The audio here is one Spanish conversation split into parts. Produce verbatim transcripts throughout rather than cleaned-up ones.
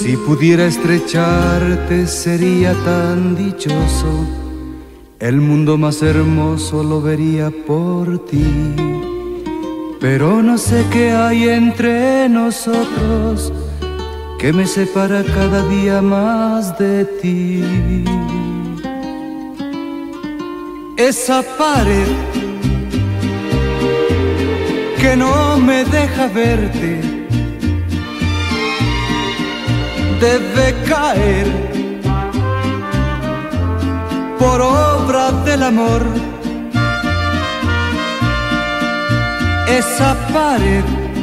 Si pudiera estrecharte sería tan dichoso, el mundo más hermoso lo vería por ti. Pero no sé qué hay entre nosotros que me separa cada día más de ti. Esa pared que no me deja verte debe caer por obra del amor. Esa pared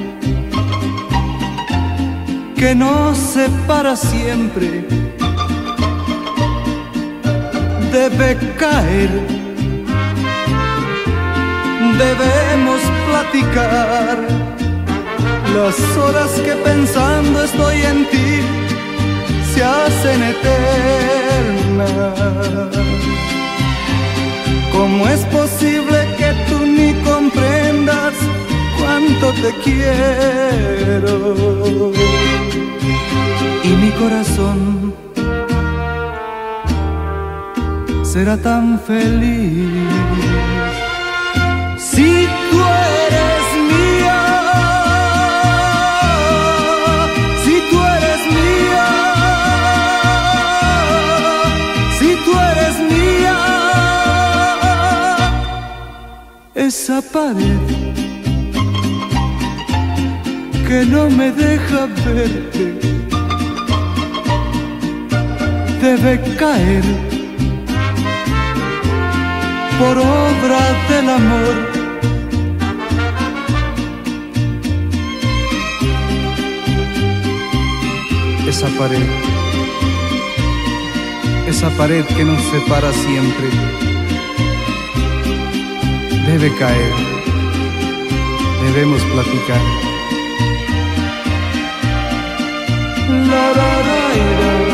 que nos separa siempre debe caer. Debemos platicar las horas que pensando estoy en ti se hacen eternas. ¿Cómo es posible que tú ni comprendas cuánto te quiero? Y mi corazón será tan feliz si tú eres mía, si tú eres mía, si tú eres mía. Esa pared que no me deja verte debe caer por obra del amor. Esa pared, esa pared que nos separa siempre debe caer. Debemos platicar. La, la, la, la.